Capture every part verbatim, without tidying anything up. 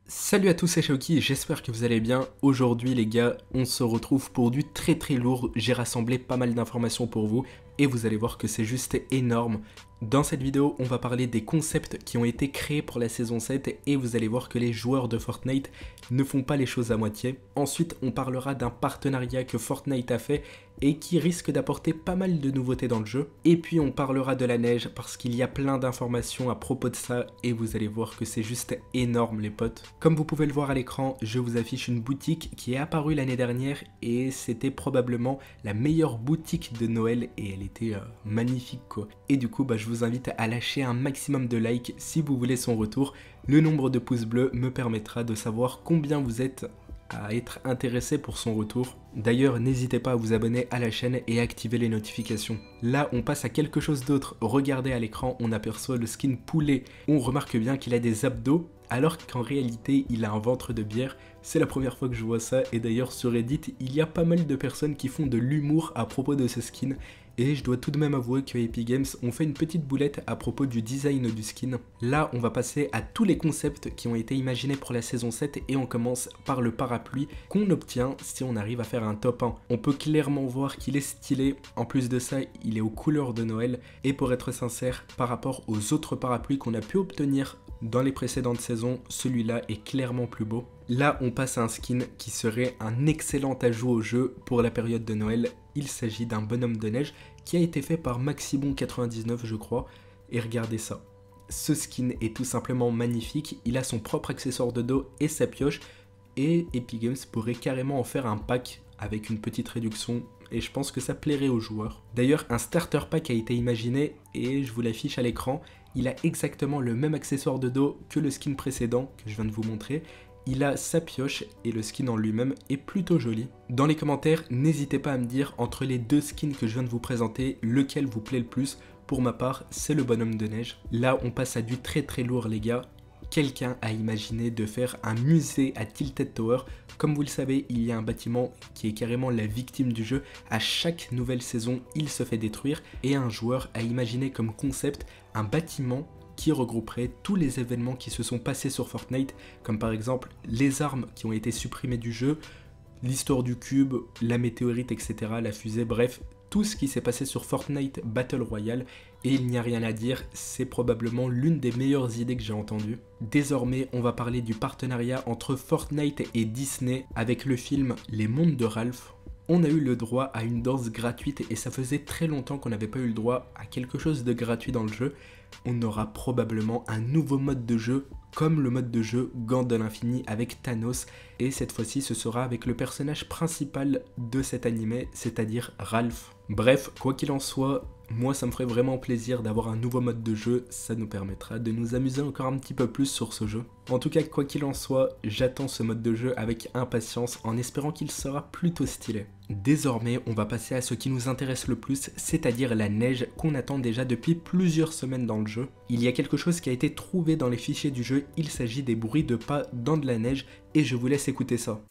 Salut à tous, c'est Shaoki, j'espère que vous allez bien. Aujourd'hui les gars, on se retrouve pour du très très lourd. J'ai rassemblé pas mal d'informations pour vous et vous allez voir que c'est juste énorme. Dans cette vidéo, on va parler des concepts qui ont été créés pour la saison sept et vous allez voir que les joueurs de Fortnite ne font pas les choses à moitié. Ensuite, on parlera d'un partenariat que Fortnite a fait et qui risque d'apporter pas mal de nouveautés dans le jeu. Et puis on parlera de la neige parce qu'il y a plein d'informations à propos de ça et vous allez voir que c'est juste énorme les potes. Comme vous pouvez le voir à l'écran, je vous affiche une boutique qui est apparue l'année dernière et c'était probablement la meilleure boutique de Noël et elle était euh, magnifique quoi. Et du coup, bah, je vous invite à lâcher un maximum de likes si vous voulez son retour. Le nombre de pouces bleus me permettra de savoir combien vous êtes à être intéressé pour son retour. D'ailleurs, n'hésitez pas à vous abonner à la chaîne et activer les notifications. Là, on passe à quelque chose d'autre. Regardez à l'écran, on aperçoit le skin poulet. On remarque bien qu'il a des abdos, alors qu'en réalité, il a un ventre de bière. C'est la première fois que je vois ça, et d'ailleurs sur Reddit, il y a pas mal de personnes qui font de l'humour à propos de ce skin. Et je dois tout de même avouer que Epic Games ont fait une petite boulette à propos du design du skin. Là, on va passer à tous les concepts qui ont été imaginés pour la saison sept et on commence par le parapluie qu'on obtient si on arrive à faire un top un. On peut clairement voir qu'il est stylé, en plus de ça, il est aux couleurs de Noël et pour être sincère, par rapport aux autres parapluies qu'on a pu obtenir dans les précédentes saisons, celui-là est clairement plus beau. Là, on passe à un skin qui serait un excellent ajout au jeu pour la période de Noël. Il s'agit d'un bonhomme de neige qui a été fait par Maximon quatre-vingt-dix-neuf, je crois. Et regardez ça. Ce skin est tout simplement magnifique. Il a son propre accessoire de dos et sa pioche. Et Epic Games pourrait carrément en faire un pack avec une petite réduction. Et je pense que ça plairait aux joueurs. D'ailleurs, un starter pack a été imaginé et je vous l'affiche à l'écran. Il a exactement le même accessoire de dos que le skin précédent que je viens de vous montrer. Il a sa pioche et le skin en lui-même est plutôt joli. Dans les commentaires, n'hésitez pas à me dire entre les deux skins que je viens de vous présenter, lequel vous plaît le plus. Pour ma part, c'est le bonhomme de neige. Là, on passe à du très très lourd les gars. Quelqu'un a imaginé de faire un musée à Tilted Tower. Comme vous le savez, il y a un bâtiment qui est carrément la victime du jeu. À chaque nouvelle saison, il se fait détruire et un joueur a imaginé comme concept un bâtiment qui regrouperait tous les événements qui se sont passés sur Fortnite, comme par exemple les armes qui ont été supprimées du jeu, l'histoire du cube, la météorite, et cetera, la fusée, bref, tout ce qui s'est passé sur Fortnite Battle Royale. Et il n'y a rien à dire, c'est probablement l'une des meilleures idées que j'ai entendues. Désormais, on va parler du partenariat entre Fortnite et Disney avec le film Les Mondes de Ralph. On a eu le droit à une danse gratuite et ça faisait très longtemps qu'on n'avait pas eu le droit à quelque chose de gratuit dans le jeu. On aura probablement un nouveau mode de jeu comme le mode de jeu Gant de l'Infini avec Thanos et cette fois-ci ce sera avec le personnage principal de cet animé, c'est-à-dire Ralph. Bref, quoi qu'il en soit, moi ça me ferait vraiment plaisir d'avoir un nouveau mode de jeu, ça nous permettra de nous amuser encore un petit peu plus sur ce jeu. En tout cas, quoi qu'il en soit, j'attends ce mode de jeu avec impatience en espérant qu'il sera plutôt stylé. Désormais, on va passer à ce qui nous intéresse le plus, c'est-à-dire la neige qu'on attend déjà depuis plusieurs semaines dans le jeu. Il y a quelque chose qui a été trouvé dans les fichiers du jeu, il s'agit des bruits de pas dans de la neige et je vous laisse écouter ça.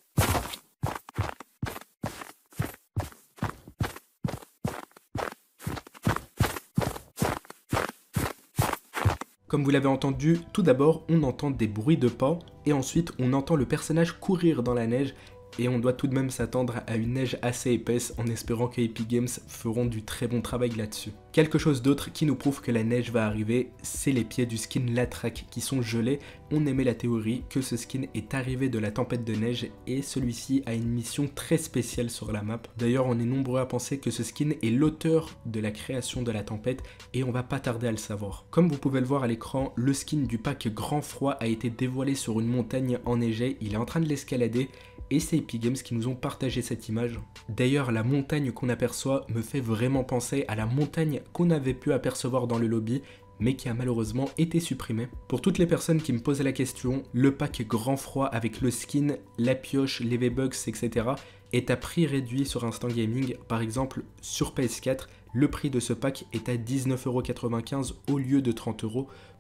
Comme vous l'avez entendu, tout d'abord on entend des bruits de pas et ensuite on entend le personnage courir dans la neige et on doit tout de même s'attendre à une neige assez épaisse en espérant que Epic Games feront du très bon travail là-dessus. Quelque chose d'autre qui nous prouve que la neige va arriver, c'est les pieds du skin Latrak qui sont gelés. On émet la théorie que ce skin est arrivé de la tempête de neige et celui-ci a une mission très spéciale sur la map. D'ailleurs, on est nombreux à penser que ce skin est l'auteur de la création de la tempête et on va pas tarder à le savoir. Comme vous pouvez le voir à l'écran, le skin du pack Grand Froid a été dévoilé sur une montagne enneigée, il est en train de l'escalader et c'est Epic Games qui nous ont partagé cette image. D'ailleurs, la montagne qu'on aperçoit me fait vraiment penser à la montagne qu'on avait pu apercevoir dans le lobby, mais qui a malheureusement été supprimée. Pour toutes les personnes qui me posaient la question, le pack Grand Froid avec le skin, la pioche, les V-Bucks, et cetera est à prix réduit sur Instant Gaming. Par exemple, sur P S quatre, le prix de ce pack est à dix-neuf euros quatre-vingt-quinze au lieu de trente euros.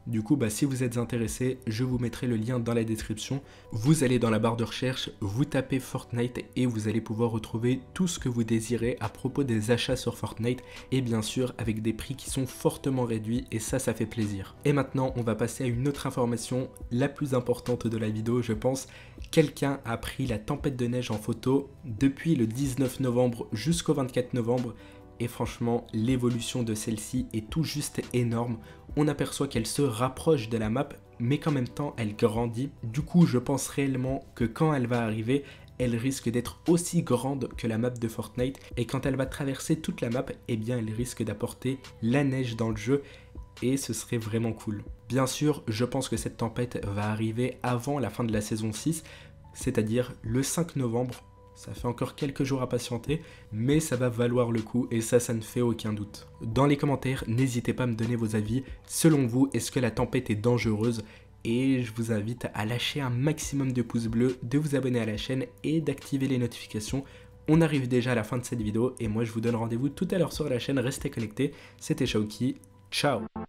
Du coup, bah, si vous êtes intéressé, je vous mettrai le lien dans la description. Vous allez dans la barre de recherche, vous tapez Fortnite et vous allez pouvoir retrouver tout ce que vous désirez à propos des achats sur Fortnite et bien sûr avec des prix qui sont fortement réduits et ça, ça fait plaisir. Et maintenant, on va passer à une autre information, la plus importante de la vidéo, je pense. Quelqu'un a pris la tempête de neige en photo depuis le dix-neuf novembre jusqu'au vingt-quatre novembre. Et franchement, l'évolution de celle-ci est tout juste énorme. On aperçoit qu'elle se rapproche de la map, mais qu'en même temps, elle grandit. Du coup, je pense réellement que quand elle va arriver, elle risque d'être aussi grande que la map de Fortnite. Et quand elle va traverser toute la map, eh bien, elle risque d'apporter la neige dans le jeu. Et ce serait vraiment cool. Bien sûr, je pense que cette tempête va arriver avant la fin de la saison six, c'est-à-dire le cinq novembre. Ça fait encore quelques jours à patienter, mais ça va valoir le coup et ça, ça ne fait aucun doute. Dans les commentaires, n'hésitez pas à me donner vos avis. Selon vous, est-ce que la tempête est dangereuse? Et je vous invite à lâcher un maximum de pouces bleus, de vous abonner à la chaîne et d'activer les notifications. On arrive déjà à la fin de cette vidéo et moi je vous donne rendez-vous tout à l'heure sur la chaîne. Restez connectés. C'était Shawky. Ciao!